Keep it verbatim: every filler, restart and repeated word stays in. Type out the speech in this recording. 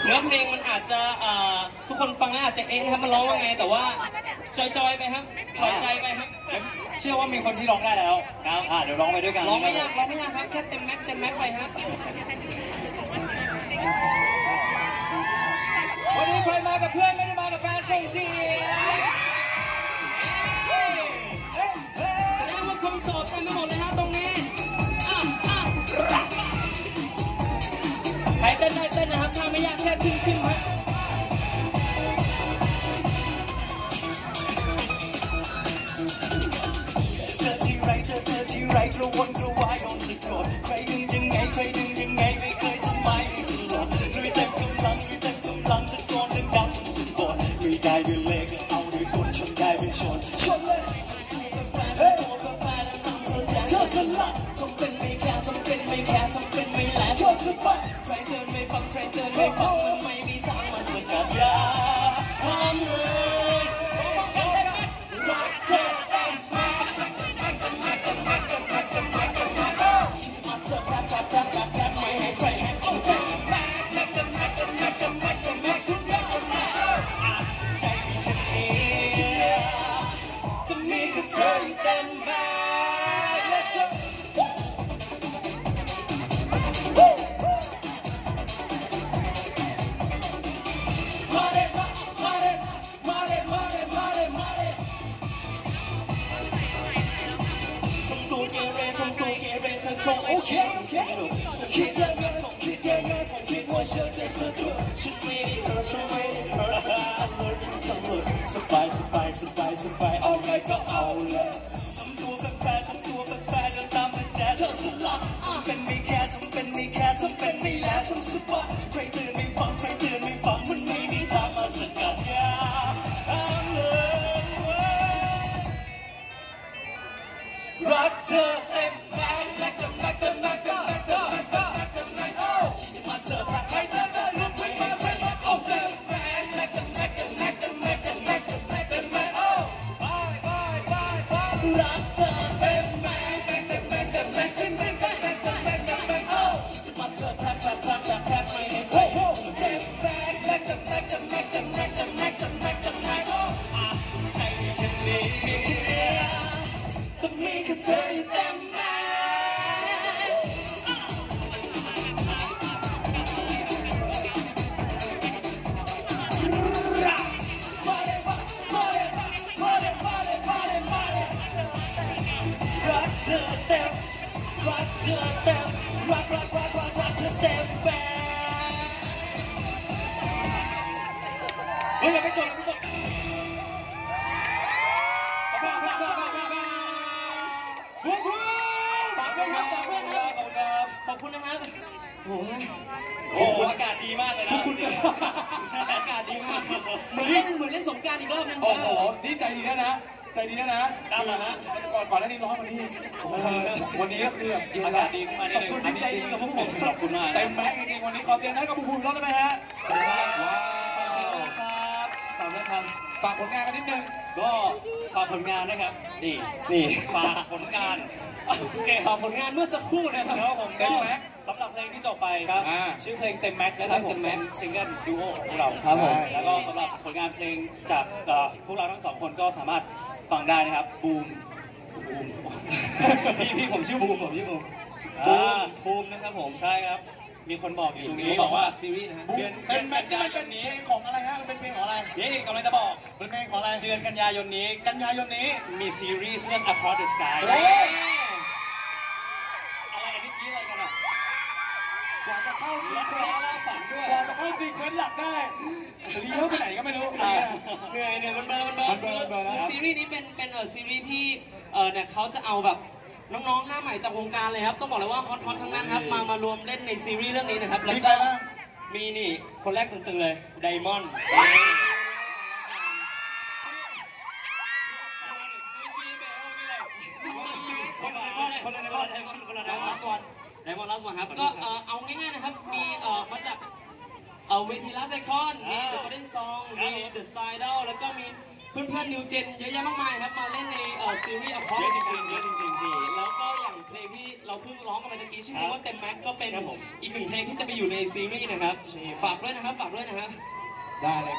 เนื้อเพลงมันอาจจะทุกคนฟังแล้วอาจจะเอ๊ะนะครับมันร้องว่าไงแต่ว่าจอยๆไปครับปล่อยใจไปครับเชื่อว่ามีคนที่ร้องได้แล้วครับอ่าเดี๋ยวร้องไปด้วยกันร้องไม่ยากร้องไม่ยากครับแค่เต็มแม็กเต็มแม็กไปฮะวันนี้ใครมากับเพื่อนไม่ได้มากับแฟนส่งเสียงแสดงว่าคนโสดเต็มไปหมดเลยฮะตรงนี้ใครเต้นได้เต้นนะครับถ้าไม่ยากแค่ชิมชิมฮะเจอที่ไรเจอเจอที่ไรกระวนกระวายโดนสะกดใครดึงยังไงใครดึงยังไงไม่เคยทำไมไม่สลดลุยเต็มกำลังลุยเต็มกำลังตะโกนดังๆมันสะกดลุยได้ด้วยเล่ก็เอาด้วยกลชนได้เป็นชนชนเลยเฮ้ยเธอสลัดทำเป็นไม่แคร์ทำเป็นไม่แคร์ทำเป็นไม่แลเธอสบายใครเดินไม่ฟังใครเดินไม่ฟังมันไม่มีทางมาสกัดยาทำเลยรักเธอเต็มแม็กซ์มาเจอแม็กซ์แม็กซ์แม็กซ์แม็กซ์แม็กซ์มาเจอแม็กซ์แม็กซ์แม็กซ์แม็กซ์ไม่ให้ใครให้เอาใจแม็กซ์แม็กซ์แม็กซ์แม็กซ์แม็กซ์แม็กซ์ทุกอย่างใช่ที่แค่นี้ก็มีแค่เธออยู่เต็มแม็กซ์คงโอเคสนุกคิดเยอะๆคงคิดเยอะๆคงคิดว่าฉันจะสนุกฉันไม่ได้เฮิร์ตฉันไม่ได้เฮิร์ตอันเลยสนุกสบายสบายสบายสบายเอาไงก็เอาเลยทำตัวเป็นแฟนทำตัวเป็นแฟนแล้วตามเป็นแจ๊สเธอสลับทำเป็นไม่แคร์ทำเป็นไม่แคร์ทำเป็นไม่แลทำสบายใครเตือนไม่ฟังใครเตือนไม่ฟังมันไม่มีทางมาสกัดยาเอาเลยรักเธอเต็มแม็กซ์แม็กซ์แม็กซ์แม็กซ์เธออยู่เต็มแม็กซ์มาเลยมาเลยมาเลยมาเลยมาเลยมาเลยรักเธอเต็มรักเธอเต็มรักรักรักรักรักเธอเต็มแม็กซ์เฮ้ยยังไม่จบยังไม่จบขอบคุณนะครับโอ้โหโอ้โหอากาศดีมากเลยนะคุณอากาศดีมากเหมือนเล่นเหมือนเล่นสงกรานต์อีกรอบนึงโอ้โหนี่ใจดีนะนะใจดีนะนะตามมาฮะก่อนก่อนหน้านี้ร้อนวันนี้วันนี้ก็คือแบบอากาศดีขึ้นมานิดนึงขอบคุณใจดีกับพวกผมขอบคุณมากเต็มแม็กซ์จริงๆวันนี้ขอบเตียงให้กับพวกคุณรอบได้ไหมฮะว้าวครับขอบคุณครับฝากผลงานกันนิดนึงก็ฝากผลงานนะครับนี่นี่ฝากผลงานโอเคฝากผลงานเมื่อสักครู่นะครับผมก็สำหรับเพลงที่จบไปชื่อเพลงเต็มแม็กซ์นะครับผมเป็นซิงเกิลดูโอของพวกเราครับผมแล้วก็สำหรับผลงานเพลงจากพวกเราทั้งสองคนก็สามารถฟังได้นะครับบูมบูมพี่พี่ผมชื่อบูมผมชื่อบูมบูมบูมนะครับผมใช่ครับมีคนบอกอยู่ตรงนี้บอกว่าซีรีส์นะฮะเดือนเต็มแม็กซ์กันยายนนี้ของอะไรฮะมันเป็นเพลงของอะไรนี่กำลังจะบอกเป็นเพลงของอะไรเดือนกันยายนนี้กันยายนนี้มีซีรีส์เรื่อง Across the Sky อะไรอันนี้กี้อะไรกันอ่ะกว่าจะเข้าและแพ้ล่าฝันด้วยกว่าจะเข้าซีเควนต์หลักได้เลี้ยวไปไหนก็ไม่รู้เหนื่อยเหนื่อยมันเบอร์มันเบอร์คือซีรีส์นี้เป็นเป็นเออซีรีส์ที่เออเนี่ยเขาจะเอาแบบน้องๆหน้าใหม่จากวงการเลยครับต้องบอกเลยว่าฮอตๆทั้งนั้นครับมามารวมเล่นในซีรีส์เรื่องนี้นะครับแล้วก็มีนี่คนแรกตึงๆเลยไดมอนด์คนละคนละคนละไดมอนด์คนละไดมอนด์ไดมอนด์ลาสวันครับก็เอาง่ายๆนะครับมีเอ่อมาจากเอ่อเวทีลาไซคอนมีอ่า The Golden Song ครับมี The Style Idol แล้วก็มีเพื่อนๆ New Gen เยอะแยะมากมายครับมาเล่นในเอ่อซีรีส์เยอะจริงๆเยอะจริงๆพี่แล้วก็อย่างเพลงที่เราเพิ่งร้องกันไปตะกี้ชื่อเพลงว่าเต็มแม็กก็เป็นครับผมอีกหนึ่งเพลงที่จะไปอยู่ในซีรีส์นะครับฝากด้วยนะครับฝากด้วยนะครับได้เลย